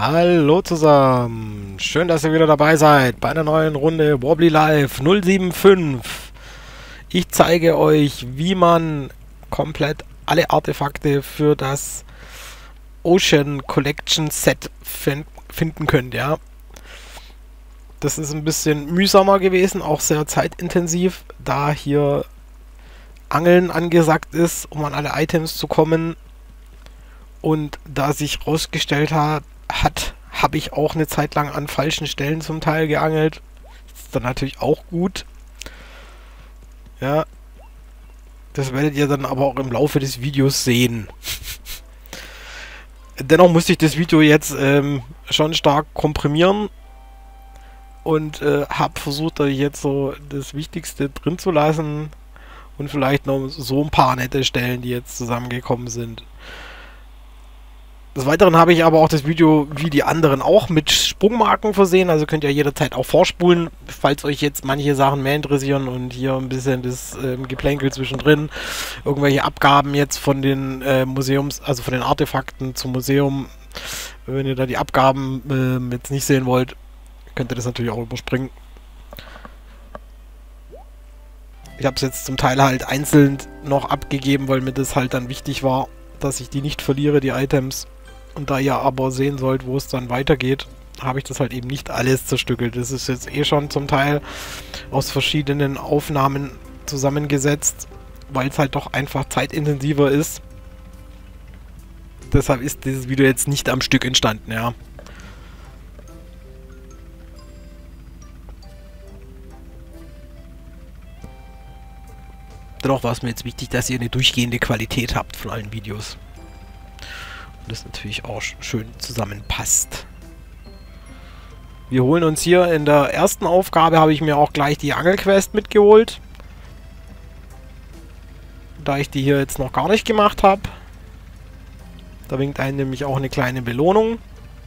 Hallo zusammen, schön, dass ihr wieder dabei seid bei einer neuen Runde Wobbly Life 075. Ich zeige euch, wie man komplett alle Artefakte für das Ocean Collection Set finden könnt, ja. Das ist ein bisschen mühsamer gewesen, auch sehr zeitintensiv, da hier Angeln angesagt ist, um an alle Items zu kommen. Und da sich herausgestellt hat, habe ich auch eine Zeit lang an falschen Stellen zum Teil geangelt. Ist dann natürlich auch gut. Ja. Das werdet ihr dann aber auch im Laufe des Videos sehen. Dennoch musste ich das Video jetzt schon stark komprimieren. Und habe versucht, da jetzt so das Wichtigste drin zu lassen. Und vielleicht noch so ein paar nette Stellen, die jetzt zusammengekommen sind. Des Weiteren habe ich aber auch das Video, wie die anderen auch, mit Sprungmarken versehen. Also könnt ihr jederzeit auch vorspulen, falls euch jetzt manche Sachen mehr interessieren und hier ein bisschen das Geplänkel zwischendrin. Irgendwelche Abgaben jetzt von den also von den Artefakten zum Museum. Wenn ihr da die Abgaben jetzt nicht sehen wollt, könnt ihr das natürlich auch überspringen. Ich habe es jetzt zum Teil halt einzeln noch abgegeben, weil mir das halt dann wichtig war, dass ich die nicht verliere, die Items. Und da ihr aber sehen sollt, wo es dann weitergeht, habe ich das halt eben nicht alles zerstückelt. Das ist jetzt eh schon zum Teil aus verschiedenen Aufnahmen zusammengesetzt, weil es halt doch einfach zeitintensiver ist. Deshalb ist dieses Video jetzt nicht am Stück entstanden, ja. Dennoch war es mir jetzt wichtig, dass ihr eine durchgehende Qualität habt von allen Videos. Und das natürlich auch schön zusammenpasst. Wir holen uns hier in der ersten Aufgabe, habe ich mir auch gleich die Angelquest mitgeholt. Da ich die hier jetzt noch gar nicht gemacht habe. Da winkt einem nämlich auch eine kleine Belohnung.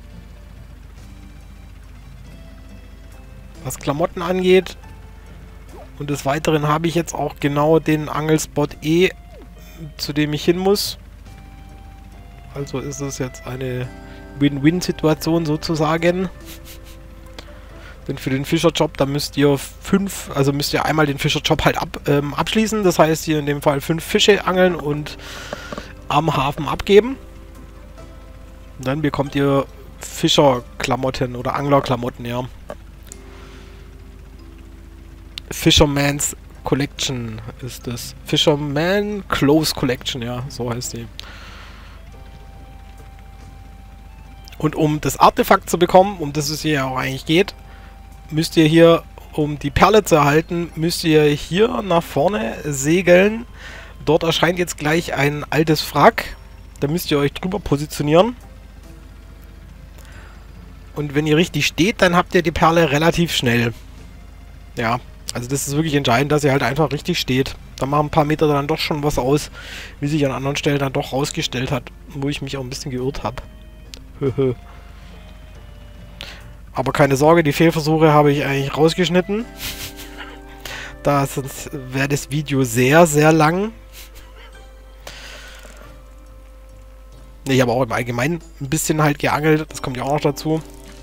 Was Klamotten angeht. Und des Weiteren habe ich jetzt auch genau den Angelspot E, zu dem ich hin muss. Also ist es jetzt eine Win-Win-Situation sozusagen. Denn für den Fischerjob, da müsst ihr müsst ihr einmal den Fischerjob halt abschließen. Das heißt hier in dem Fall 5 Fische angeln und am Hafen abgeben. Und dann bekommt ihr Fischerklamotten oder Anglerklamotten, ja. Fisherman's Collection ist das. Fisherman Clothes Collection, ja, so heißt die. Und um das Artefakt zu bekommen, um das es hier ja auch eigentlich geht, müsst ihr hier, um die Perle zu erhalten, müsst ihr hier nach vorne segeln. Dort erscheint jetzt gleich ein altes Wrack. Da müsst ihr euch drüber positionieren. Und wenn ihr richtig steht, dann habt ihr die Perle relativ schnell. Ja, also das ist wirklich entscheidend, dass ihr halt einfach richtig steht. Da machen ein paar Meter dann doch schon was aus, wie sich an anderen Stellen dann doch rausgestellt hat, wo ich mich auch ein bisschen geirrt habe. Aber keine Sorge, die Fehlversuche habe ich eigentlich rausgeschnitten. Sonst wäre das Video sehr, sehr lang. Ich habe auch im Allgemeinen ein bisschen halt geangelt, das kommt ja auch noch dazu.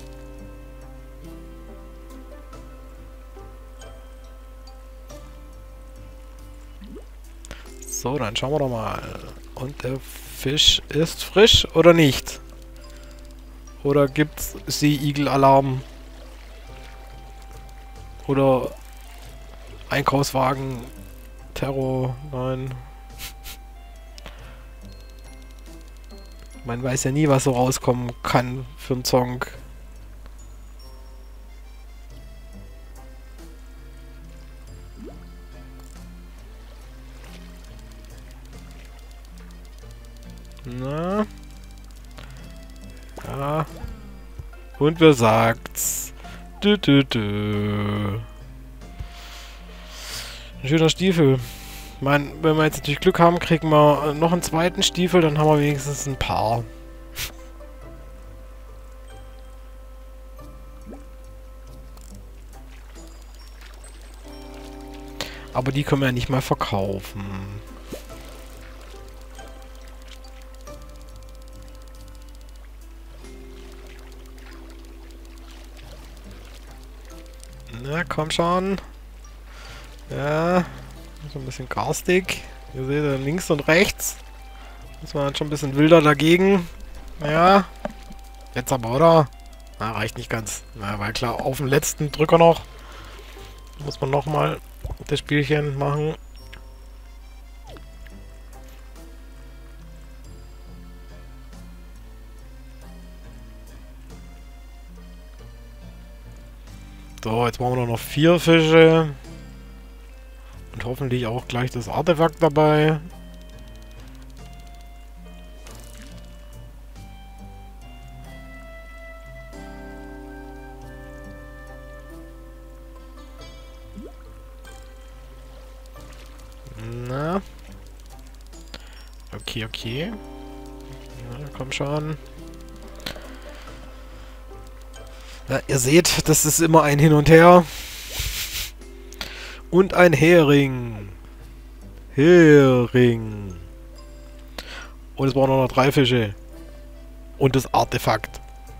So, dann schauen wir doch mal. Und der Fisch ist frisch oder nicht? Oder gibt's Seeigel-Alarm? Oder Einkaufswagen, Terror? Nein. Man weiß ja nie, was so rauskommen kann für einen Song. Na? Ja. Und wer sagt's? Ein schöner Stiefel. Ich meine, wenn wir jetzt natürlich Glück haben, kriegen wir noch einen zweiten Stiefel, dann haben wir wenigstens ein paar. Aber die können wir ja nicht mal verkaufen. Na, komm schon. Ja, so ein bisschen garstig. Ihr seht, links und rechts. Das war schon ein bisschen wilder dagegen. Ja. Jetzt aber, oder? Na, reicht nicht ganz. Na, weil klar, auf den letzten Drücker noch. Muss man nochmal das Spielchen machen. So, jetzt machen wir noch 4 Fische. Und hoffentlich auch gleich das Artefakt dabei. Na. Okay, okay. Na, komm schon. Ja, ihr seht, das ist immer ein Hin und Her. Und ein Hering. Hering. Und es brauchen noch 3 Fische. Und das Artefakt.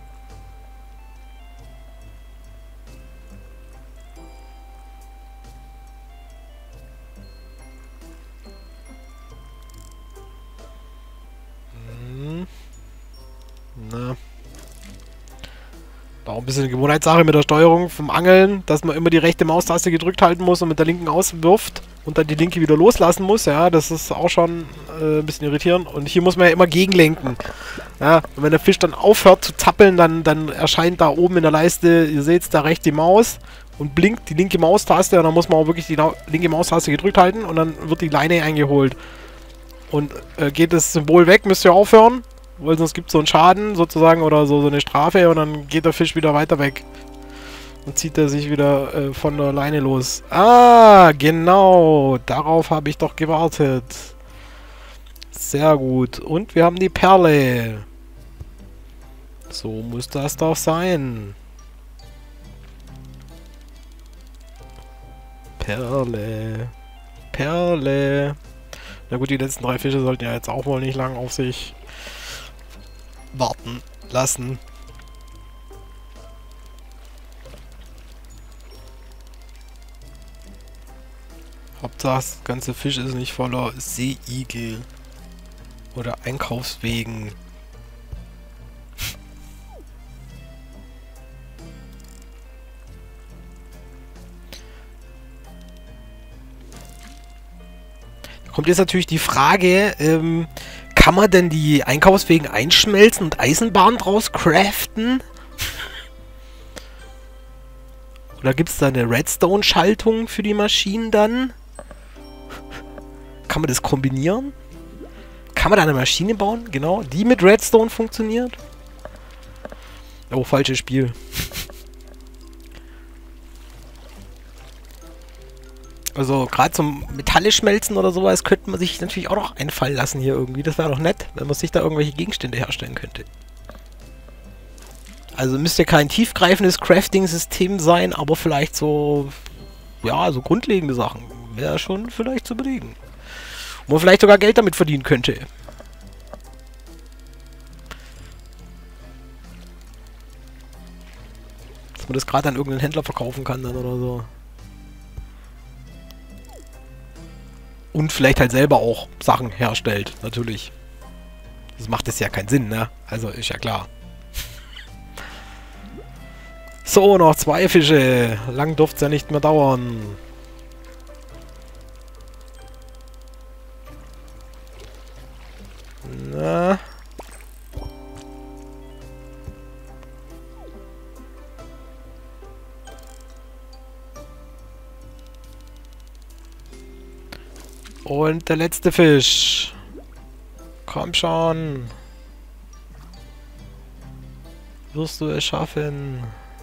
Na. Auch ein bisschen eine Gewohnheitssache mit der Steuerung vom Angeln, dass man immer die rechte Maustaste gedrückt halten muss und mit der linken auswirft und dann die linke wieder loslassen muss. Ja, das ist auch schon ein bisschen irritierend. Und hier muss man ja immer gegenlenken. Ja, und wenn der Fisch dann aufhört zu zappeln, dann erscheint da oben in der Leiste, ihr seht da rechts die Maus und blinkt die linke Maustaste und dann muss man auch wirklich die linke Maustaste gedrückt halten und dann wird die Leine eingeholt. Und geht das Symbol weg, müsst ihr aufhören. Weil sonst gibt es so einen Schaden sozusagen oder so eine Strafe und dann geht der Fisch wieder weiter weg. Und zieht er sich wieder von der Leine los. Ah, genau. Darauf habe ich doch gewartet. Sehr gut. Und wir haben die Perle. So muss das doch sein. Perle. Perle. Na gut, die letzten 3 Fische sollten ja jetzt auch wohl nicht lang auf sich warten lassen. Hauptsache, das ganze Fisch ist nicht voller Seeigel oder Einkaufswegen. Da kommt jetzt natürlich die Frage, kann man denn die Einkaufswegen einschmelzen und Eisenbahn draus craften? Oder gibt es da eine Redstone-Schaltung für die Maschinen dann? Kann man das kombinieren? Kann man da eine Maschine bauen? Genau, die mit Redstone funktioniert? Oh, falsches Spiel. Also gerade zum Metalle schmelzen oder sowas könnte man sich natürlich auch noch einfallen lassen hier irgendwie. Das wäre doch nett, wenn man sich da irgendwelche Gegenstände herstellen könnte. Also müsste kein tiefgreifendes Crafting-System sein, aber vielleicht so, ja, so grundlegende Sachen. Wäre schon vielleicht zu überlegen. Wo man vielleicht sogar Geld damit verdienen könnte. Dass man das gerade an irgendeinen Händler verkaufen kann dann oder so. Und vielleicht halt selber auch Sachen herstellt, natürlich. Das macht es ja keinen Sinn, ne? Also ist ja klar. So, noch 2 Fische. Lang durfte es ja nicht mehr dauern. Na. Und der letzte Fisch. Komm schon. Wirst du es schaffen?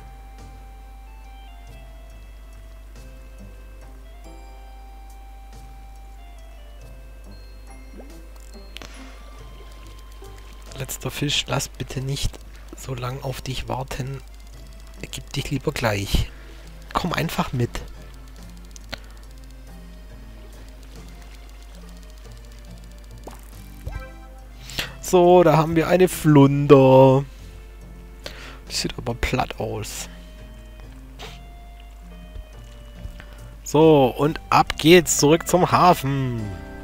Letzter Fisch, lass bitte nicht so lang auf dich warten. Gib dich lieber gleich. Komm einfach mit. So, da haben wir eine Flunder. Die sieht aber platt aus. So, und ab geht's zurück zum Hafen.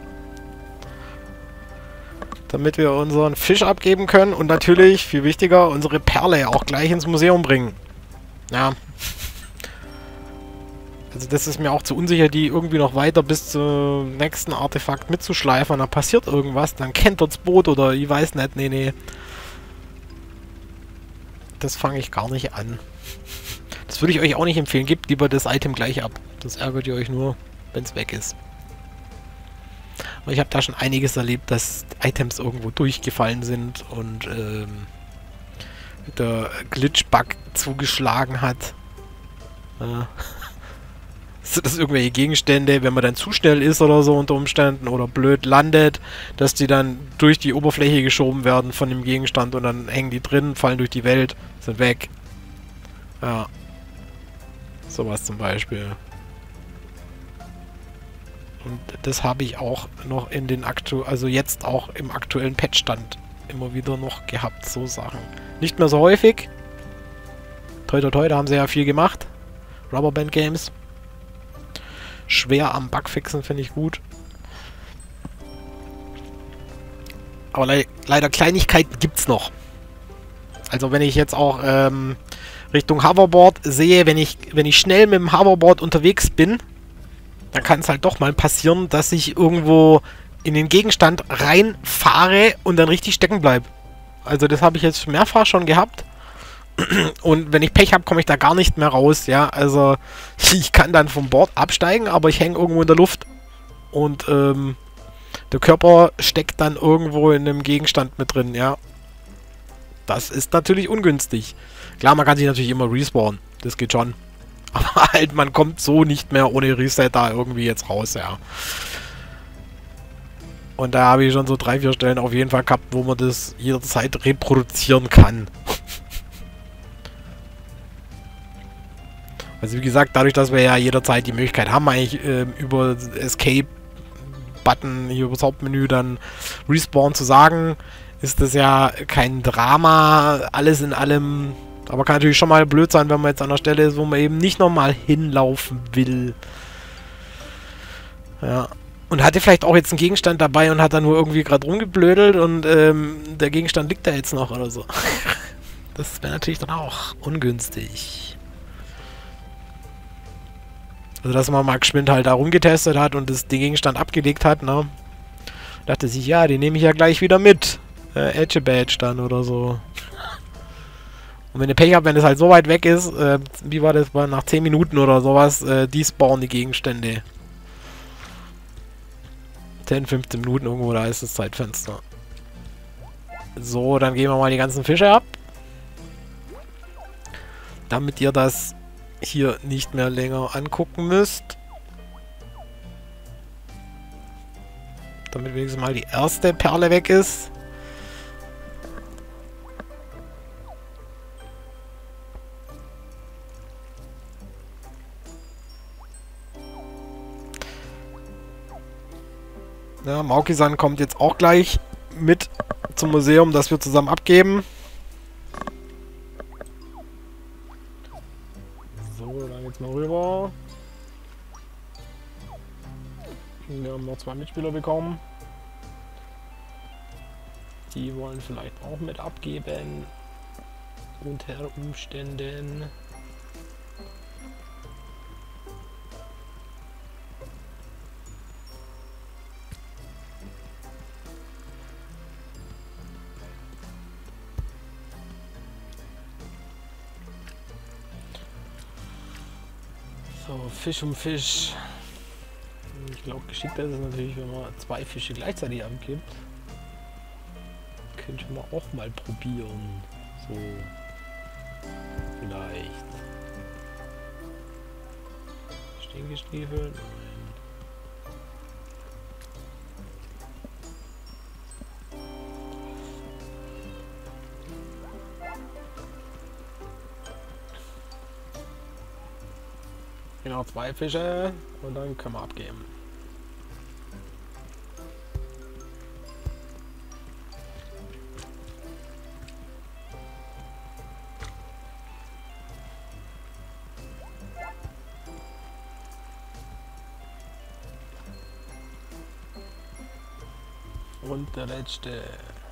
Damit wir unseren Fisch abgeben können und natürlich, viel wichtiger, unsere Perle auch gleich ins Museum bringen. Ja. Also das ist mir auch zu unsicher, die irgendwie noch weiter bis zum nächsten Artefakt mitzuschleifen. Und dann passiert irgendwas, dann kennt das Boot oder ich weiß nicht, nee. Das fange ich gar nicht an. Das würde ich euch auch nicht empfehlen. Gebt lieber das Item gleich ab. Das ärgert ihr euch nur, wenn es weg ist. Aber ich habe da schon einiges erlebt, dass Items irgendwo durchgefallen sind und der Glitch-Bug zugeschlagen hat. Sind das irgendwelche Gegenstände, wenn man dann zu schnell ist oder so unter Umständen oder blöd landet, dass die dann durch die Oberfläche geschoben werden von dem Gegenstand und dann hängen die drin, fallen durch die Welt, sind weg. Ja. Sowas zum Beispiel. Und das habe ich auch noch in den also jetzt auch im aktuellen Patchstand immer wieder noch gehabt, so Sachen. Nicht mehr so häufig. Toi toi toi, da haben sie ja viel gemacht. Rubberband Games. Schwer am Bugfixen, finde ich gut. Aber leider Kleinigkeiten gibt's noch. Also wenn ich jetzt auch Richtung Hoverboard sehe, wenn ich schnell mit dem Hoverboard unterwegs bin, dann kann es halt doch mal passieren, dass ich irgendwo in den Gegenstand reinfahre und dann richtig stecken bleibe. Also das habe ich jetzt mehrfach schon gehabt. Und wenn ich Pech habe, komme ich da gar nicht mehr raus. Ja, also ich kann dann vom Board absteigen, aber ich hänge irgendwo in der Luft. Und der Körper steckt dann irgendwo in einem Gegenstand mit drin. Ja, das ist natürlich ungünstig. Klar, man kann sich natürlich immer respawnen. Das geht schon. Aber halt, man kommt so nicht mehr ohne Reset da irgendwie jetzt raus, ja. Und da habe ich schon so 3, 4 Stellen auf jeden Fall gehabt, wo man das jederzeit reproduzieren kann. Also wie gesagt, dadurch, dass wir ja jederzeit die Möglichkeit haben, eigentlich über Escape-Button hier über das Hauptmenü dann Respawn zu sagen, ist das ja kein Drama, alles in allem. Aber kann natürlich schon mal blöd sein, wenn man jetzt an der Stelle ist, wo man eben nicht nochmal hinlaufen will. Ja. Und hatte vielleicht auch jetzt einen Gegenstand dabei und hat dann nur irgendwie gerade rumgeblödelt und der Gegenstand liegt da jetzt noch oder so. Das wäre natürlich dann auch ungünstig. Also dass man mal geschwind halt da rumgetestet hat und den Gegenstand abgelegt hat, ne? Dachte sich, ja, den nehme ich ja gleich wieder mit. Edge Badge dann oder so. Und wenn ihr Pech habt, wenn es halt so weit weg ist, wie war das, war nach 10 Minuten oder sowas, die spawnen die Gegenstände. 10, 15 Minuten irgendwo, da ist das Zeitfenster. So, dann gehen wir mal die ganzen Fische ab. Damit ihr das hier nicht mehr länger angucken müsst. Damit wenigstens mal die erste Perle weg ist. Ja, Mauki-san kommt jetzt auch gleich mit zum Museum, das wir zusammen abgeben. So, dann geht's mal rüber. Wir haben noch 2 Mitspieler bekommen. Die wollen vielleicht auch mit abgeben. Unter Umständen. So, Fisch um Fisch. Ich glaube, geschickter ist es natürlich, wenn man 2 Fische gleichzeitig abgibt. Könnte man auch mal probieren. So. Vielleicht. Stinkestiefel? Nein. Genau, 2 Fische und dann können wir abgeben. Und der letzte.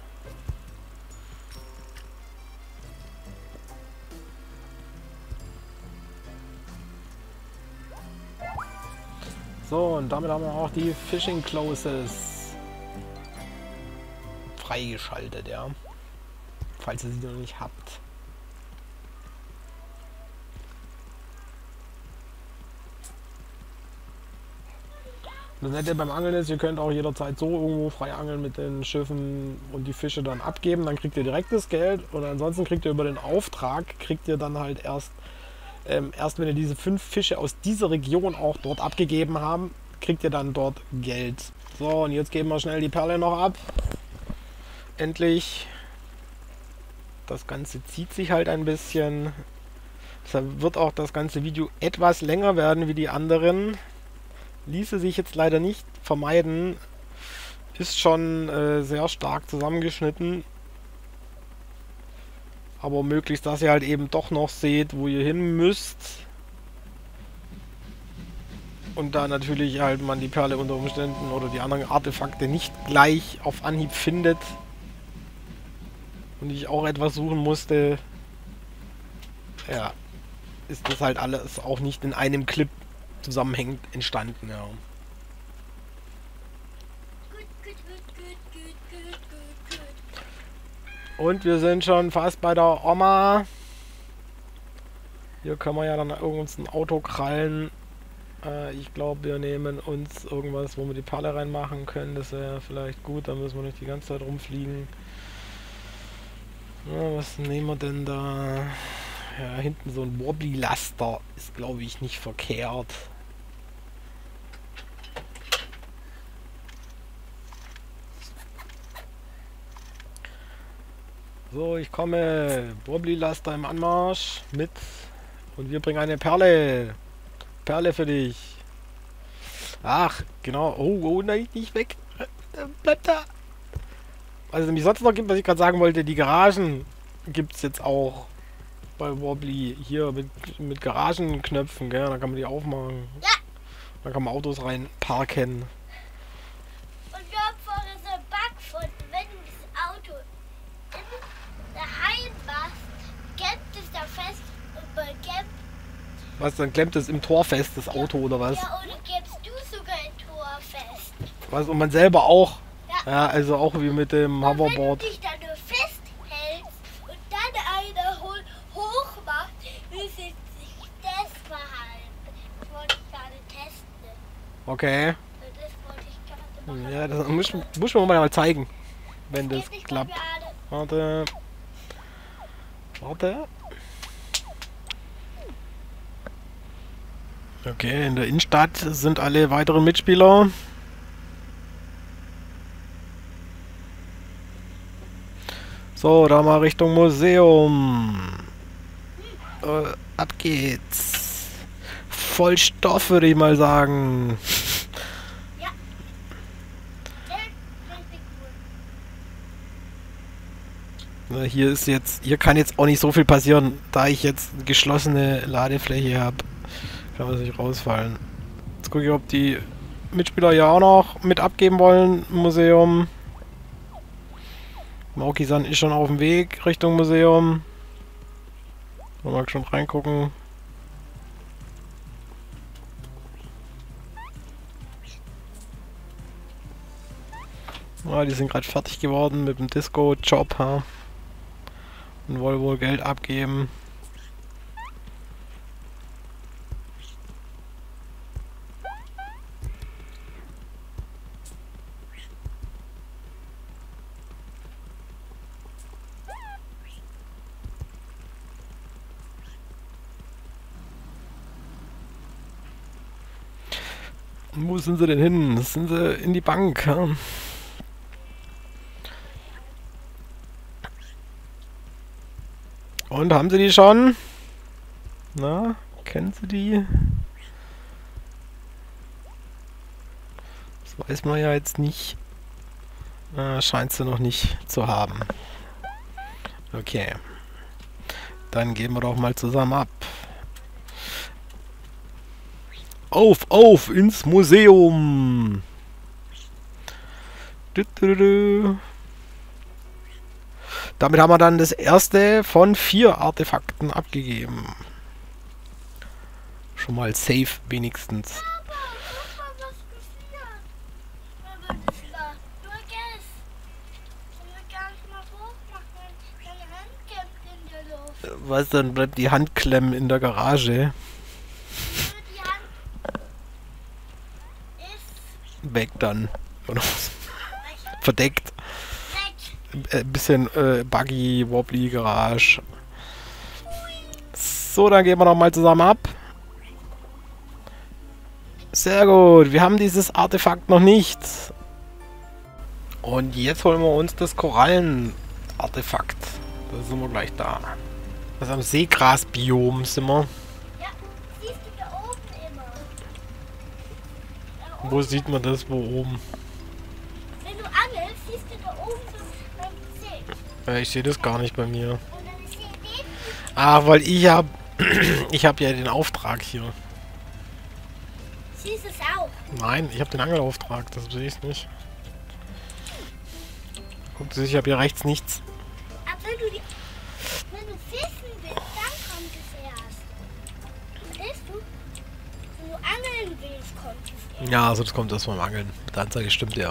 So, und damit haben wir auch die Fishing Closes freigeschaltet, ja. Falls ihr sie noch nicht habt. Das Nette beim Angeln ist, ihr könnt auch jederzeit so irgendwo frei angeln mit den Schiffen und die Fische dann abgeben. Dann kriegt ihr direkt das Geld und ansonsten kriegt ihr über den Auftrag, kriegt ihr dann halt erst wenn ihr diese 5 Fische aus dieser Region auch dort abgegeben haben, kriegt ihr dann dort Geld. So, und jetzt geben wir schnell die Perle noch ab. Endlich. Das Ganze zieht sich halt ein bisschen. Deshalb wird auch das ganze Video etwas länger werden wie die anderen. Ließe sich jetzt leider nicht vermeiden. Ist schon sehr stark zusammengeschnitten. Aber möglichst, dass ihr halt eben doch noch seht, wo ihr hin müsst. Und da natürlich halt man die Perle unter Umständen oder die anderen Artefakte nicht gleich auf Anhieb findet. Und ich auch etwas suchen musste. Ja, ist das halt alles auch nicht in einem Clip zusammenhängend entstanden, ja. Und wir sind schon fast bei der Oma. Hier können wir ja dann uns ein Auto krallen. Ich glaube, wir nehmen uns irgendwas, wo wir die Perle reinmachen können. Das wäre vielleicht gut, dann müssen wir nicht die ganze Zeit rumfliegen. Ja, was nehmen wir denn da? Ja, hinten so ein Wobbly-Laster ist, glaube ich, nicht verkehrt. So, ich komme. Wobbly-Laster im Anmarsch mit. Und wir bringen eine Perle. Perle für dich. Ach, genau. Oh, oh, nein, nicht weg. Bleib da. Was es nämlich sonst noch gibt, was ich gerade sagen wollte, die Garagen gibt es jetzt auch bei Wobbly. Hier mit Garagenknöpfen, gell? Da kann man die aufmachen. Ja. Da kann man Autos rein parken. Und ich habe vorher so einen Bug gefunden, wenn du das Auto daheim machst, klemmt es da fest und man klemmt. Was, dann klemmt es im Tor fest, das Auto, oder was? Ja, oder klemmst du sogar ein Tor fest. Was, und man selber auch? Ja. Ja, also auch wie mit dem Und wenn Hoverboard. du dich da nur festhältst und dann einer hoch macht, müsste sich das verhalten. Das wollte ich gerade testen. Okay. Das wollte ich gerade machen. Ja, das muss man mal zeigen, wenn das Geht nicht klappt. bei mir alle. Warte. Warte. Okay, in der Innenstadt sind alle weiteren Mitspieler. So, da mal Richtung Museum. Ab geht's. Voll Stoff, würde ich mal sagen. Ja. Richtig cool. Na, hier kann jetzt auch nicht so viel passieren, da ich jetzt eine geschlossene Ladefläche habe. Kann man sich rausfallen. Jetzt gucke ich, ob die Mitspieler ja auch noch mit abgeben wollen im Museum. Mauki-san ist schon auf dem Weg Richtung Museum. Mal schon reingucken. Ja, die sind gerade fertig geworden mit dem Disco-Job. Ja. Und wollen wohl Geld abgeben. Wo sind sie denn hin? Sind sie in die Bank? Ja? Und haben sie die schon? Na, kennen sie die? Das weiß man ja jetzt nicht. Scheint sie noch nicht zu haben. Okay. Dann gehen wir doch mal zusammen ab. Auf ins Museum! Damit haben wir dann das erste von 4 Artefakten abgegeben. Schon mal safe wenigstens. Aber guck mal, was passiert. Aber das war nur Geld. Können wir gar nicht mal hochmachen. Deine Hand kämpft in der Luft. Was, dann bleibt die Hand klemmen in der Garage. Nur die Hand ist Weg dann. Oder was? weg. Verdeckt. Ein bisschen buggy, wobbly Garage. So, dann gehen wir nochmal zusammen ab. Sehr gut. Wir haben dieses Artefakt noch nicht. Und jetzt holen wir uns das Korallen-Artefakt. Da sind wir gleich da. Das ist am Seegras-Biom sind wir. Ja, siehst du da oben immer. Da Wo oben, sieht man das? Wo oben? wenn du angelst, siehst du da oben so ein Gesicht. Ich sehe das gar nicht bei mir. Und dann ist hier neben Ah, weil ich habe ich habe ja den Auftrag hier. siehst du es auch. Nein, ich habe den Angelauftrag, das sehe ich nicht. Guck sich, ich habe hier rechts nichts. Aber wenn du fischen willst, dann kommt es erst. Verstehst du? Wenn du angeln willst, kommt es erst. Ja, also das kommt erst beim Angeln. Mit der Anzeige stimmt ja.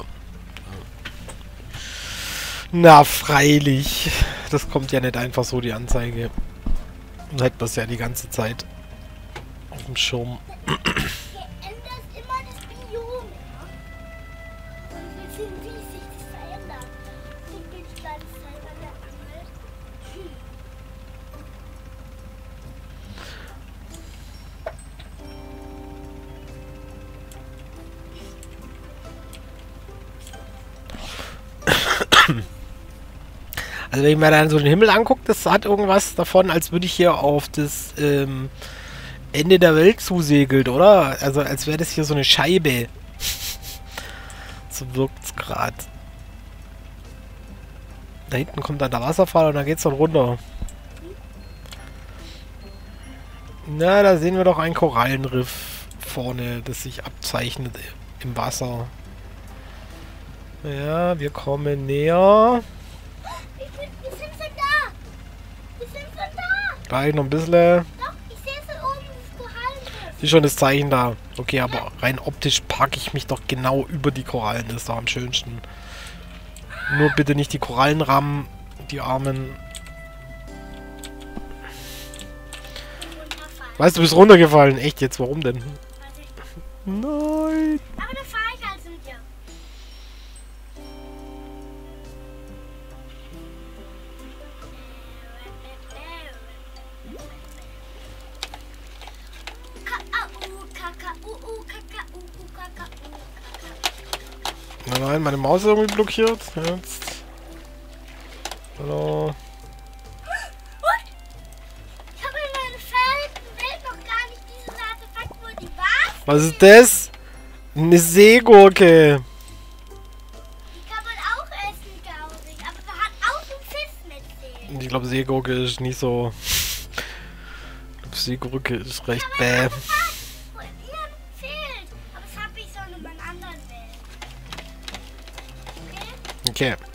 Na, freilich. Das kommt ja nicht einfach so, die Anzeige. Dann hätten wir es ja die ganze Zeit auf dem Schirm. Hier ändert immer das Biom, ja? Und wir sehen, wie sich das verändert. Ich bin die ganze Zeit an der Angel. Also wenn ich mir dann so den Himmel angucke, das hat irgendwas davon, als würde ich hier auf das Ende der Welt zusegelt, oder? Also als wäre das hier so eine Scheibe. So wirkt es gerade. Da hinten kommt dann der Wasserfall und dann geht's dann runter. Na, da sehen wir doch ein Korallenriff vorne, das sich abzeichnet im Wasser. Ja, wir kommen näher. Wir sind schon da! Wir sind schon da! Gleich noch ein bisschen. Doch, ich sehe schon oben das Korallenriff. Ist schon das Zeichen da. Okay, aber rein optisch packe ich mich doch genau über die Korallen. Das ist doch am schönsten. Nur bitte nicht die Korallen rammen, die Armen. Runterfallen. Weißt du, du bist runtergefallen. Echt jetzt? Warum denn? Weiß ich nicht. Nein. Aber da fahre ich also mit dir. Nein, meine Maus ist irgendwie blockiert. Jetzt. Hallo. Ich habe in meiner Welt noch gar nicht dieses Artefakt, wo die war. Was ist das? Eine Seegurke. Die kann man auch essen, glaube ich. Aber da hat auch ein Fisch mit drin. Ich glaube, Seegurke ist nicht so... Ich glaube, Seegurke ist recht bäh. Wo ihr fehlt. Aber das habe ich schon in meiner anderen Welt. Okay? Okay.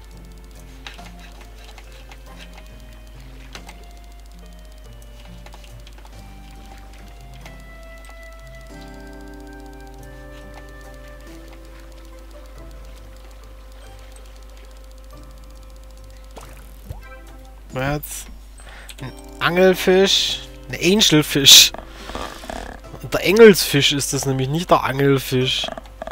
Jetzt ein Angelfisch, ein Angelfisch. Und der Engelsfisch ist das nämlich, nicht der Angelfisch.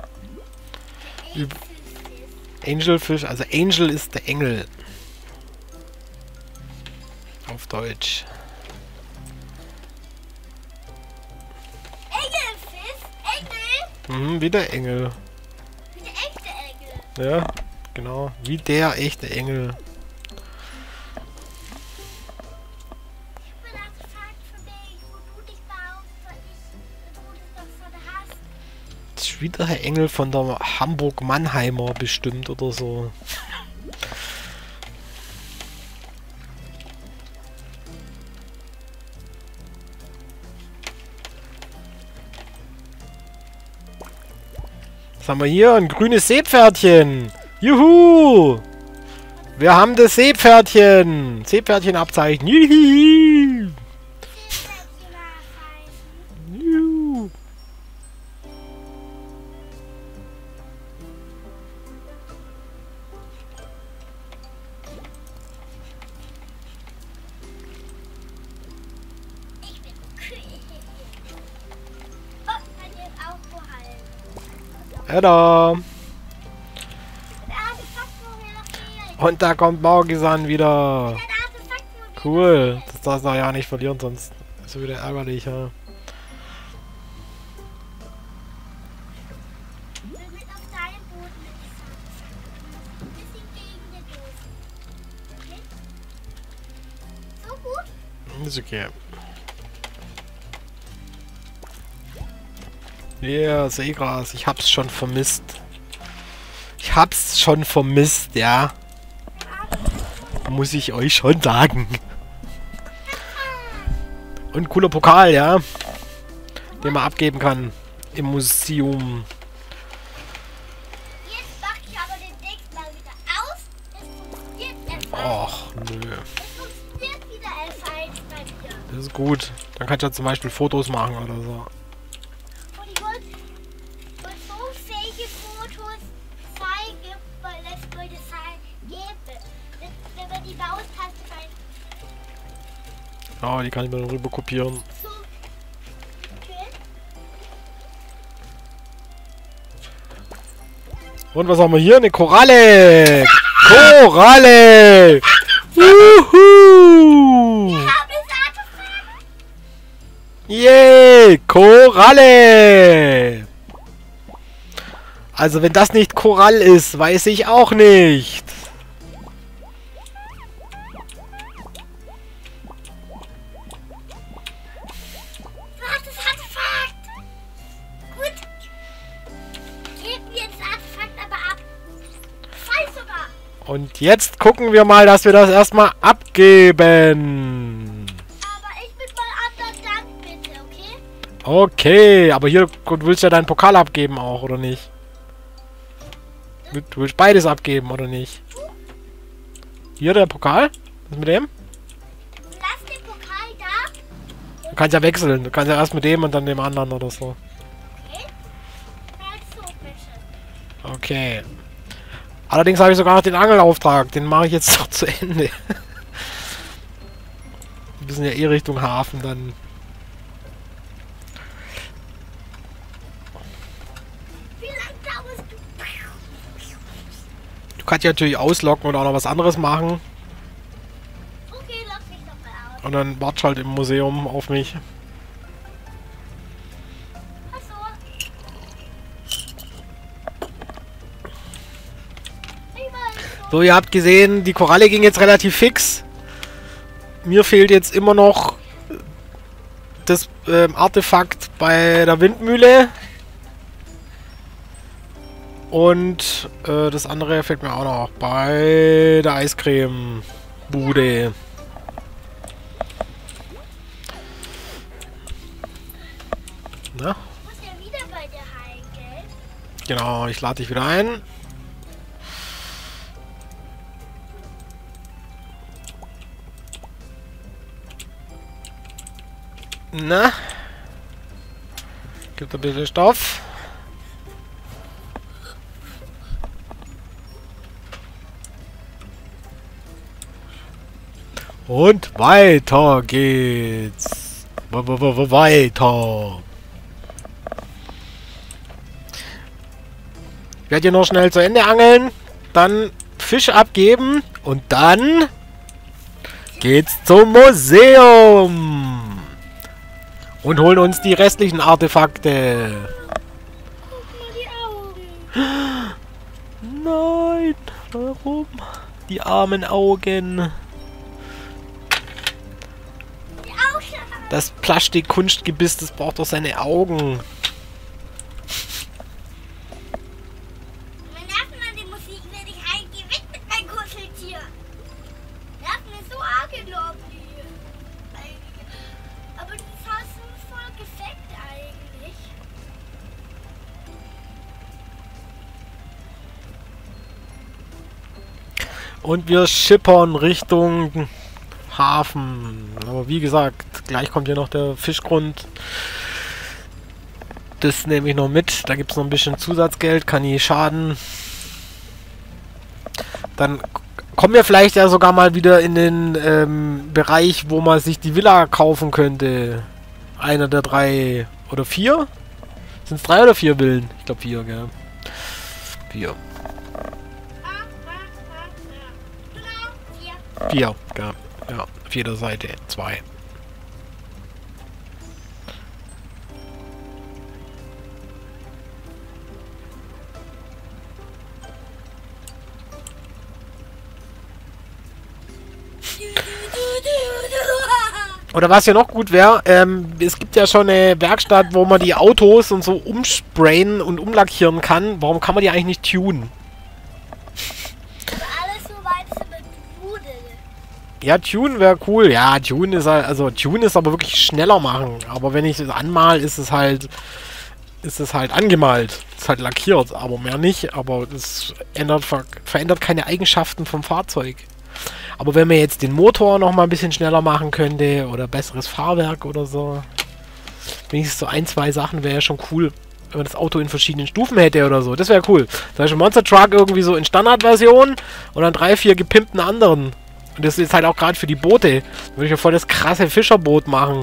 Angelfisch, also Angel ist der Engel. Auf Deutsch. Engelfisch? Engel? Mhm, wie der Engel. Wie der echte Engel. Ja, genau. Wie der echte Engel. Ich bin also gefragt von wegen, wo du dich baust, weil du das doch so hast. Das ist wieder der Engel von der Hamburg-Mannheimer bestimmt oder so. Was haben wir hier? Ein grünes Seepferdchen. Juhu! Wir haben das Seepferdchen. Seepferdchenabzeichen. Juhu! Juhu! Ich bin cool. Oh, kann jetzt auch behalten. Tada! Der Artefakt, wo mir noch fehlt. Und da kommt Morgisan wieder. Der Artefakt, wo mir Cool. noch fehlt. Das darfst du ja nicht verlieren, sonst ist es wieder ärgerlich. Ja. Ich will mit auf deinem Boot mit diesem Artefakt. Ein bisschen gegen den Dosen. Okay? So gut? Ist okay. Yeah, Seegras. Ich hab's schon vermisst. Ich hab's schon vermisst, ja. Muss ich euch schon sagen. Und cooler Pokal, ja. Den man abgeben kann. Im Museum. Jetzt mach ich aber den nächsten Mal wieder aus. Es funktioniert erstmal. Och, nö. Es funktioniert wieder F1 bei mir. Das ist gut. Dann kannst du ja zum Beispiel Fotos machen oder so. Und ich wollte so fähige Fotos zeigen, weil es würde sein geben. Wenn man die Maustaste rein Ja, die kann ich mir dann rüber kopieren. so okay. Und was haben wir hier? Eine Koralle! Koralle! Wuhu! habe es Artefakt. Yay! Koralle! Also wenn das nicht Korall ist, weiß ich auch nicht. Du hast das Artefakt. Gut. Gib mir das Artefakt aber ab. Fall sogar. Und jetzt gucken wir mal, dass wir das erstmal abgeben. Aber ich bin mal anders dann bitte, okay? Okay, aber hier, du willst ja deinen Pokal abgeben auch, oder nicht? Du willst beides abgeben, oder nicht? Hier der Pokal? Was ist mit dem? Lass den Pokal da. Du kannst ja wechseln. Du kannst ja erst mit dem und dann dem anderen oder so. Okay? Halt so bitte. Okay. Allerdings habe ich sogar noch den Angelauftrag. Den mache ich jetzt noch zu Ende. Wir müssen ja eh Richtung Hafen dann. Wie lange dauerst du? Du kannst ja natürlich auslocken und auch noch was anderes machen. Okay, lock mich doch mal aus. Und dann wartest halt im Museum auf mich. Achso. Ich weiß so. So, ihr habt gesehen, die Koralle ging jetzt relativ fix. Mir fehlt jetzt immer noch das Artefakt bei der Windmühle. Und das andere fehlt mir auch noch bei der Eiscreme-Bude. Na? Ich muss ja wieder bei dir heim, gell? Genau, ich lade dich wieder ein. Na? Gibt ein bisschen Stoff. Und weiter geht's. Weiter. Ich werde hier noch schnell zu Ende angeln, dann Fisch abgeben und dann geht's zum Museum und holen uns die restlichen Artefakte. Guck mal die Augen. Nein, warum? Die armen Augen. Die Augen. Das Plastikkunstgebiss, das braucht doch seine Augen. Mein Nerven an die Musik, wenn ich heimgehe, weg mit meinem Kuscheltier. Nerven ist so arg enorm hier. Aber das Haus ist voll gefällt eigentlich. Und wir schippern Richtung Hafen. Aber wie gesagt, gleich kommt hier noch der Fischgrund. Das nehme ich noch mit. Da gibt es noch ein bisschen Zusatzgeld, kann nie schaden. Dann kommen wir vielleicht ja sogar mal wieder in den Bereich, wo man sich die Villa kaufen könnte. Einer der 3 oder 4? Sind es 3 oder 4 Villen? Ich glaube 4, gell? 4. 4, ja. Ja, auf jeder Seite 2. Oder was ja noch gut wäre, es gibt ja schon eine Werkstatt, wo man die Autos und so umsprayen und umlackieren kann. Warum kann man die eigentlich nicht tunen? Alles so weit ist mit Pudel. Ja, Tune wäre cool. Ja, Tune ist halt, also Tune ist aber wirklich schneller machen. Aber wenn ich es anmal, ist es halt angemalt. Ist halt lackiert, aber mehr nicht. Aber es verändert keine Eigenschaften vom Fahrzeug. Aber wenn man jetzt den Motor noch mal ein bisschen schneller machen könnte oder besseres Fahrwerk oder so, wenigstens so 1, 2 Sachen wäre ja schon cool, wenn man das Auto in verschiedenen Stufen hätte oder so. Das wäre cool. Zum Beispiel Monster Truck irgendwie so in Standardversion und dann 3, 4 gepimpten anderen. Und das ist halt auch gerade für die Boote. Da würde ich ja voll das krasse Fischerboot machen.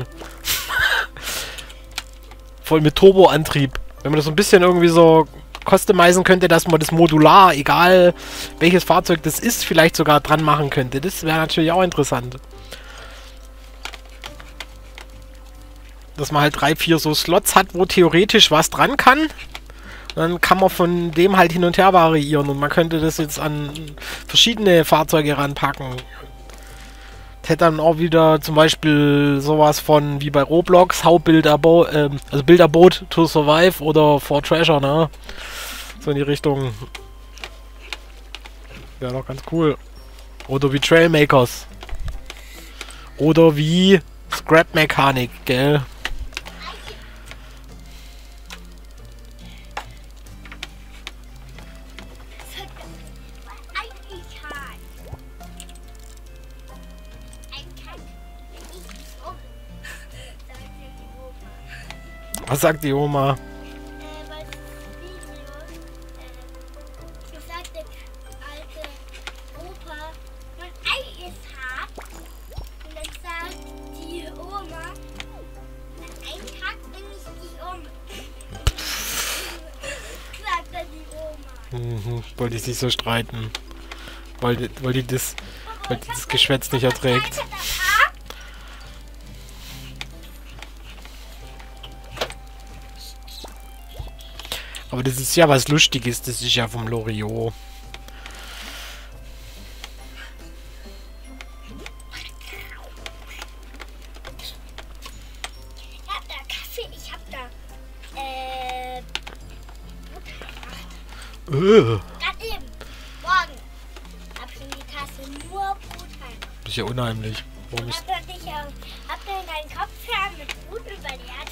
Voll mit Turboantrieb. Wenn man das so ein bisschen irgendwie so customizen könnte, dass man das modular, egal welches Fahrzeug das ist, vielleicht sogar dran machen könnte. Das wäre natürlich auch interessant. Dass man halt 3, 4 so Slots hat, wo theoretisch was dran kann. Und dann kann man von dem halt hin und her variieren. Und man könnte das jetzt an verschiedene Fahrzeuge ranpacken. Das hätte dann auch wieder zum Beispiel sowas von wie bei Roblox, Build a Boat to Survive oder For Treasure, ne? So in die Richtung. Wäre doch ganz cool. Oder wie Trailmakers. Oder wie Scrap Mechanik, gell? Was sagt die Oma? Weil das Video gesagt, der alte Opa, mein Ei ist hart. Und dann sagt die Oma, mein Ei hart, bring ich dich um. Sagt dann die Oma. Wollte die sich so streiten. Weil die das Geschwätz nicht erträgt. Aber das ist ja was Lustiges, das ist ja vom Loriot. Ich hab da Kaffee, ich hab da Butter gemacht. Gerade eben, morgen, hab ich in die Tasse nur Butter. Das ist ja unheimlich. Warum ist Hab dann deinen Kopfhörer mit Blut überleert.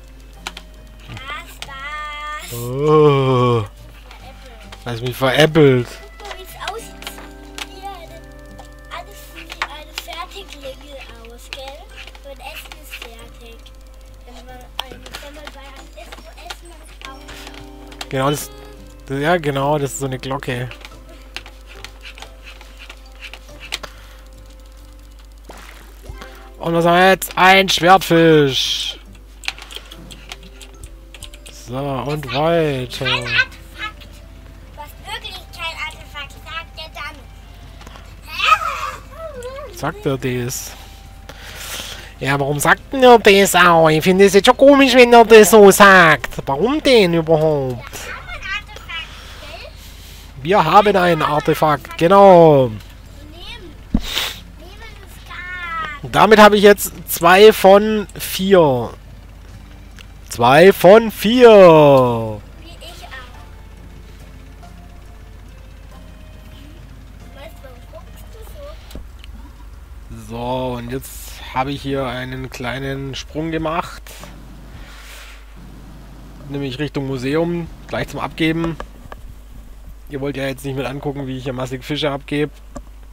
Was? Oh, hast mich veräppelt. Guck mal, wie es aussieht. Hier, alles sieht alles Fertiglegel aus, gell? Und Essen ist fertig. Wenn man bei einem isst, so essen wir auch. Genau, ja genau, das ist so eine Glocke. Und was haben wir jetzt? Ein Schwertfisch. So, und weiter. Kein Artefakt. Was wirklich kein Artefakt, sagt er dann. Sagt er das? Ja, warum sagt denn er das auch? Ich finde es jetzt schon komisch, wenn er das so sagt. Warum denn überhaupt? Wir haben ein Artefakt, genau. Und damit habe ich jetzt 2 von 4. 2 von 4. Wie ich auch. Weißt du, warum guckst du so? So, und jetzt habe ich hier einen kleinen Sprung gemacht. Nämlich Richtung Museum, gleich zum Abgeben. Ihr wollt ja jetzt nicht mit angucken, wie ich hier massig Fische abgebe.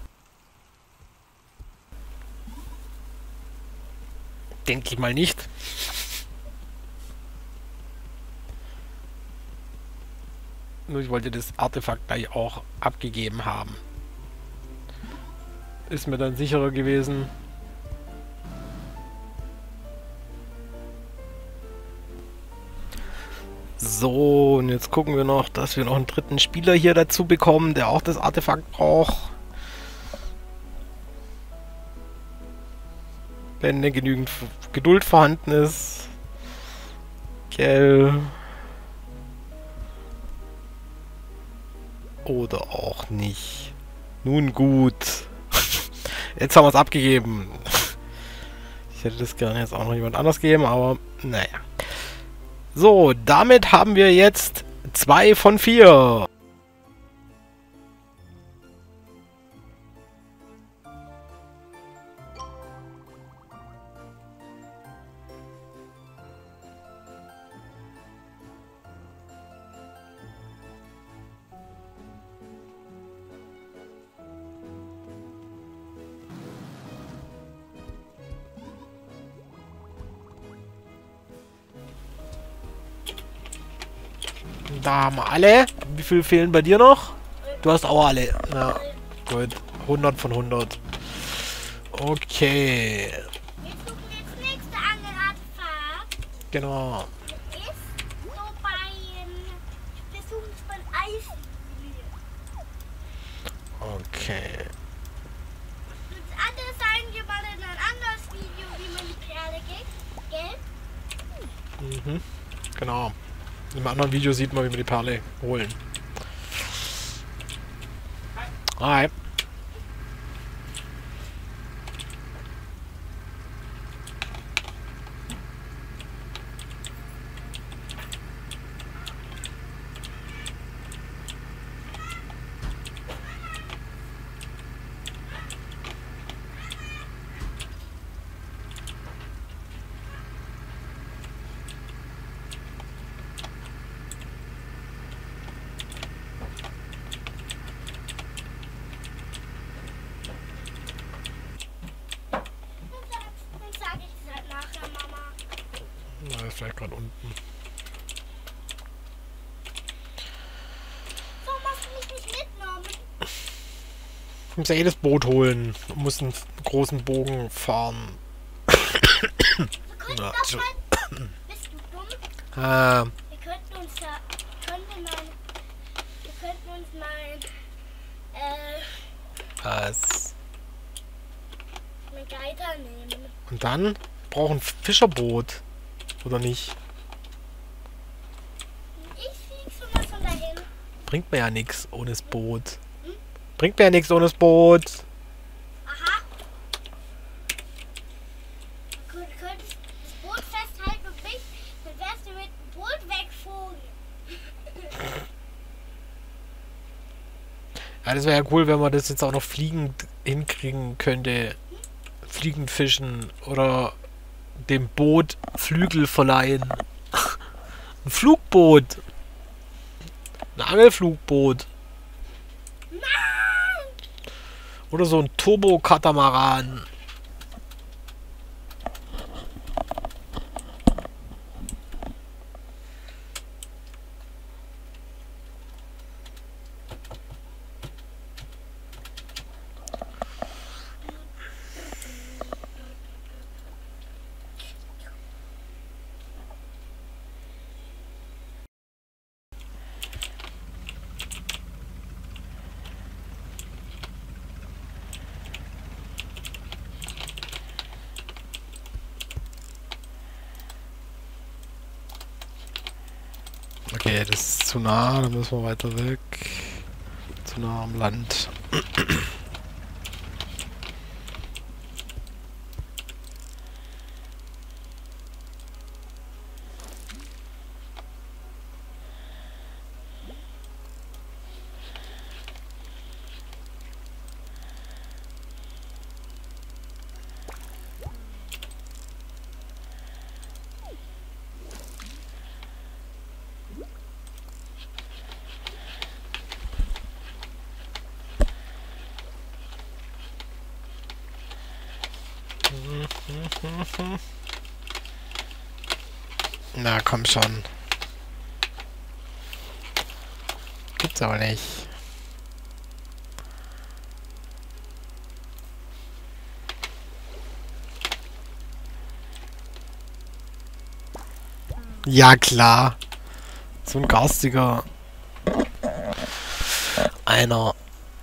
denke ich mal nicht. Nur ich wollte das Artefakt gleich auch abgegeben haben. Ist mir dann sicherer gewesen. So, und jetzt gucken wir noch, dass wir noch einen dritten Spieler hier dazu bekommen, der auch das Artefakt braucht. Wenn denn genügend Geduld vorhanden ist. Gell. Oder auch nicht. Nun gut. Jetzt haben wir es abgegeben. Ich hätte das gerne jetzt auch noch jemand anders geben, aber naja. So, damit haben wir jetzt 2 von 4. Da haben wir alle. Wie viel fehlen bei dir noch? Du hast auch alle. Ja, gut. 100 von 100. Okay. Wir suchen jetzt nächste Angelartefakt. Genau. Ist so bei Besuchen von Eisen. Okay. Das andere zeigen wir mal in ein anderes Video, wie man die Perle geht. Gell? Mhm. Genau. Im anderen Video sieht man, wie wir die Perle holen. Hi. Dann sage ich es halt nachher, Mama. Na, ist vielleicht gerade unten. Warum hast du mich nicht mitgenommen? Ich muss ja eh das Boot holen. Du musst einen großen Bogen fahren. Wir könnten Ja, doch so. mal... Bist du dumm? Wir könnten uns ja... Wir könnten uns mal... Was? Einen Gleiter nehmen. Und dann brauchen ein Fischerboot. Oder nicht? Ich flieg schon mal von dahin. Bringt mir ja nichts ohne das Boot. Bringt mir ja nichts ohne das Boot. Aha. Du könntest das Boot festhalten und mich, dann wärst du mit dem Boot wegflogen. Ja, das wäre ja cool, wenn man das jetzt auch noch fliegend hinkriegen könnte. Fliegend fischen oder dem Boot Flügel verleihen. Ein Flugboot. Ein Angelflugboot. Nein! Oder so ein Turbo-Katamaran. Okay, das ist zu nah, da müssen wir weiter weg. Zu nah am Land. Na, komm schon. Gibt's aber nicht. Ja, klar. So ein garstiger einer.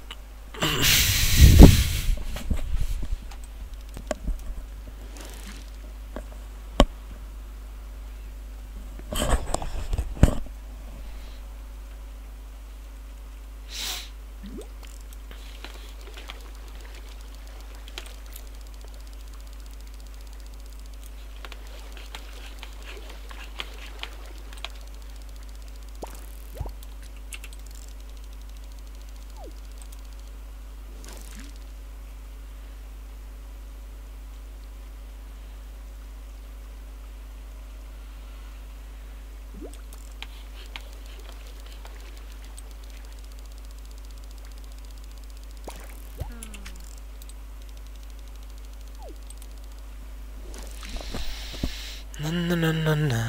Na, na, na, na, na.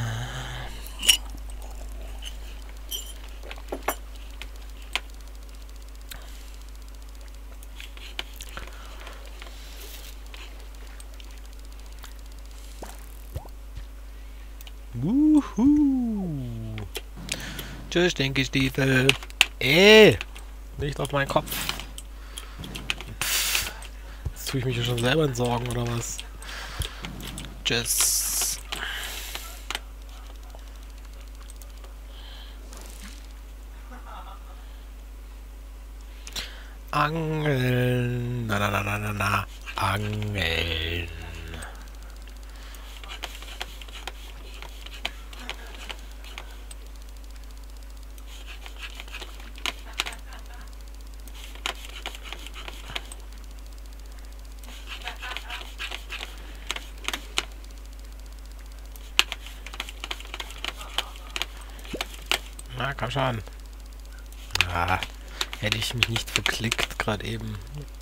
Wuhu. Tschüss, Stinkestiefel. Nicht auf meinen Kopf. Pff, jetzt tue ich mich ja schon selber in Sorgen, oder was? Tschüss. Angeln. Na, na, na, na, na, na. Angeln. Na, komm schon. Ah, hätte ich mich nicht verklickt gerade eben.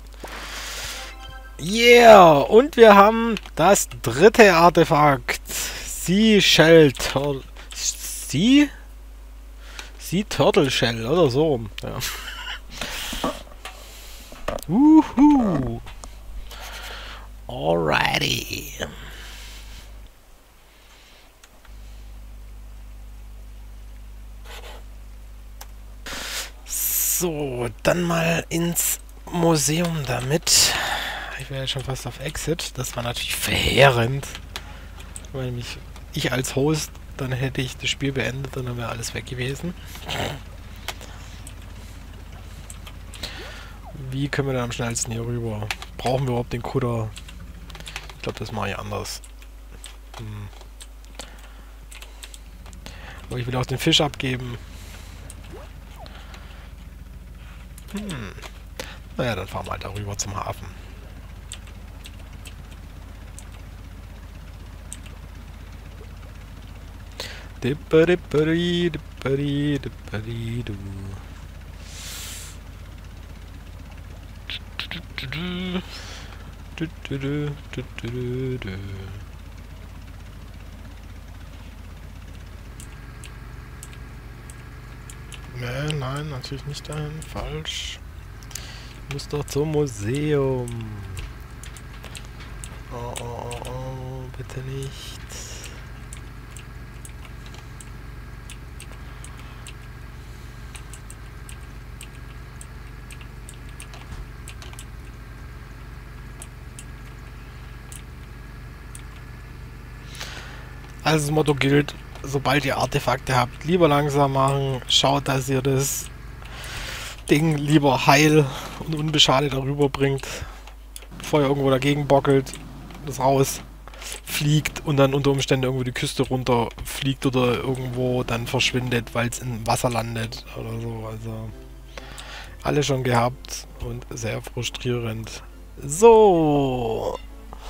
Yeah! Und wir haben das dritte Artefakt. Sea Shell Turtle. Sea Turtle Shell oder so. Ja. Wuhu! Alrighty. So, dann mal ins Museum damit. Ich wäre ja schon fast auf Exit. Das war natürlich verheerend. Weil nämlich ich als Host, dann hätte ich das Spiel beendet und dann wäre alles weg gewesen. Wie können wir dann am schnellsten hier rüber? Brauchen wir überhaupt den Kutter? Ich glaube, das mache ich anders. Aber ich will auch den Fisch abgeben. Naja, dann fahren wir halt darüber zum Hafen. Dipperi, dipperi, dipperi, du. Nee, nein, natürlich nicht dahin. Falsch. Ich muss doch zum Museum. Oh, oh, oh, oh, bitte nicht. Also das Motto gilt, sobald ihr Artefakte habt, lieber langsam machen. Schaut, dass ihr das Ding lieber heil und unbeschadet darüber bringt, bevor ihr irgendwo dagegen bockelt, das rausfliegt und dann unter Umständen irgendwo die Küste runterfliegt oder irgendwo dann verschwindet, weil es im Wasser landet oder so. Also alle schon gehabt und sehr frustrierend. So.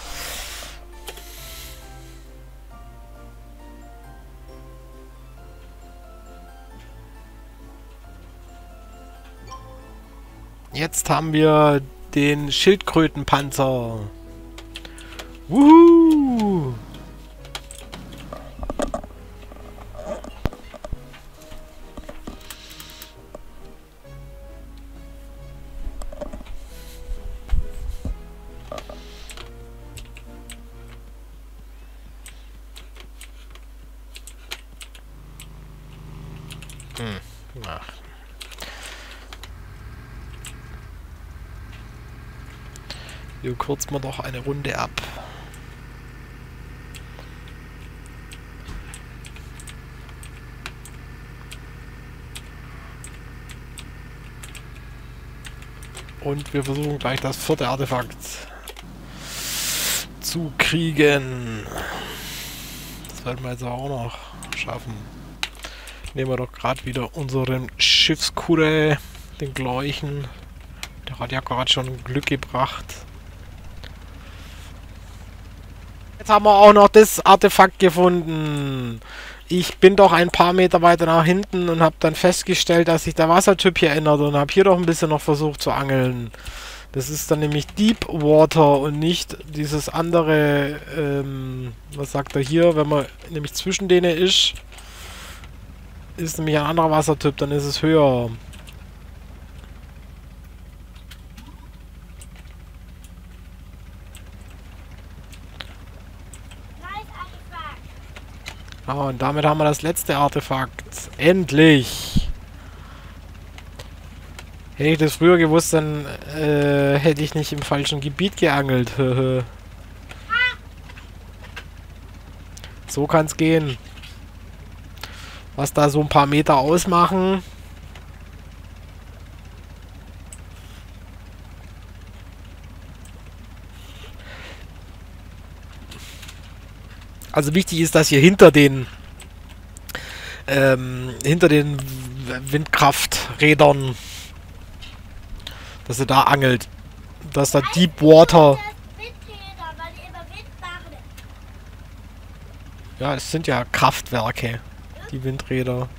Jetzt haben wir den Schildkrötenpanzer. Wuhu! Ach. Hier kürzen wir doch eine Runde ab. Und wir versuchen gleich das 4. Artefakt zu kriegen. Das werden wir jetzt auch noch schaffen. Nehmen wir doch gerade wieder unseren Schiffskure, den gleichen. Der hat ja gerade schon Glück gebracht. Jetzt haben wir auch noch das Artefakt gefunden. Ich bin doch ein paar Meter weiter nach hinten und habe dann festgestellt, dass sich der Wassertyp hier ändert und habe hier doch ein bisschen noch versucht zu angeln. Das ist dann nämlich Deep Water und nicht dieses andere, was sagt er hier, wenn man nämlich zwischen denen ist nämlich ein anderer Wassertyp, dann ist es höher. Ah, und damit haben wir das letzte Artefakt. Endlich! Hätte ich das früher gewusst, dann hätte ich nicht im falschen Gebiet geangelt. So kann's gehen. Was da so ein paar Meter ausmachen. Also wichtig ist, dass ihr hinter den Windkrafträdern, dass ihr da angelt. Dass da Deep Water... Ja, es sind ja Kraftwerke, die Windräder.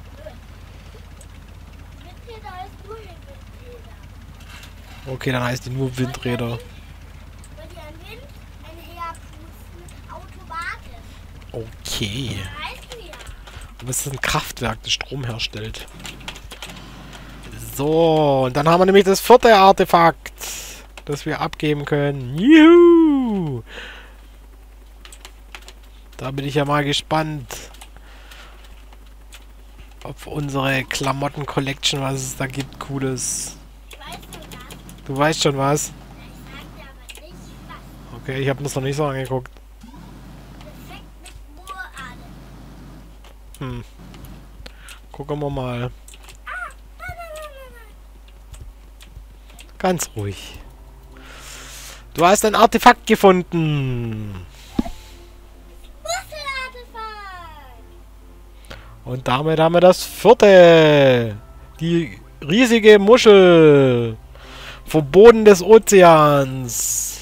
Okay, dann heißt die nur Windräder. Okay. Aber es ist ein Kraftwerk, das Strom herstellt. So, und dann haben wir nämlich das 4. Artefakt, das wir abgeben können. Juhu! Da bin ich ja mal gespannt, auf unsere Klamotten-Collection, was es da gibt, Cooles. Du weißt schon was? Okay, ich habe das noch nicht so angeguckt. Gucken wir mal. Ganz ruhig. Du hast ein Artefakt gefunden. Und damit haben wir das 4. Die riesige Muschel. Vom Boden des Ozeans.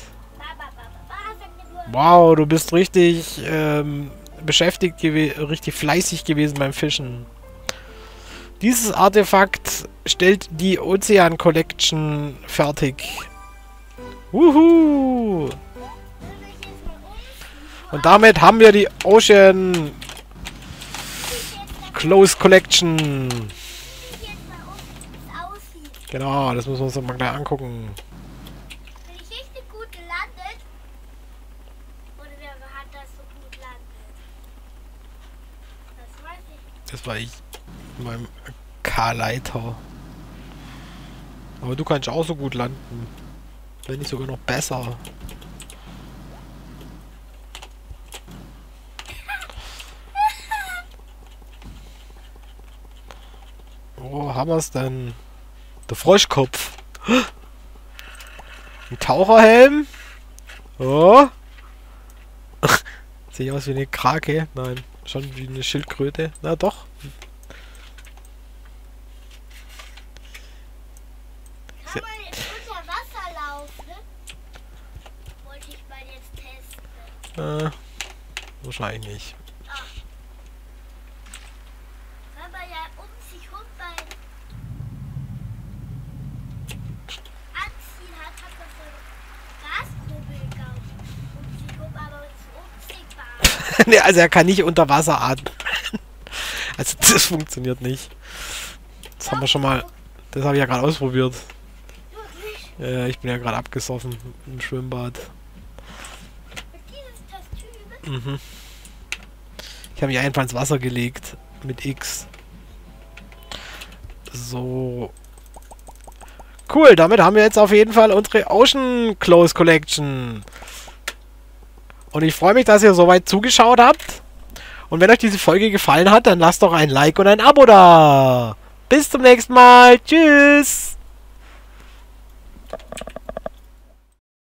Wow, du bist richtig beschäftigt gewesen, richtig fleißig gewesen beim Fischen. Dieses Artefakt stellt die Ozean Collection fertig. Wuhu! Und damit haben wir die Ocean Close Collection. Genau, das müssen wir uns mal gleich angucken. Bin ich richtig gut gelandet? Oder wer hat das so gut gelandet? Das weiß ich. Das war ich. In meinem K-Leiter. Aber du kannst auch so gut landen. Wenn nicht sogar noch besser. Wo haben wir es denn? Der Froschkopf. Ein Taucherhelm. Oh. Sieht aus wie eine Krake. Nein, schon wie eine Schildkröte. Na doch. Kann man jetzt unter Wasser laufen? Wollte ich mal jetzt testen. Wahrscheinlich nicht. Wenn man ja um sich rum beim Anziehen hat man so Gaskurbel gekauft. Um sich rum, aber es ist unsichtbar. Ne, also er kann nicht unter Wasser atmen. Also das funktioniert nicht. Das haben wir schon mal... Das habe ich ja gerade ausprobiert. Ja, ich bin ja gerade abgesoffen im Schwimmbad. Mit dieses Kostüm? Ich habe mich einfach ins Wasser gelegt. Mit X. So. Cool, damit haben wir jetzt auf jeden Fall unsere Ocean Clothes Collection. Und ich freue mich, dass ihr soweit zugeschaut habt. Und wenn euch diese Folge gefallen hat, dann lasst doch ein Like und ein Abo da. Bis zum nächsten Mal. Tschüss.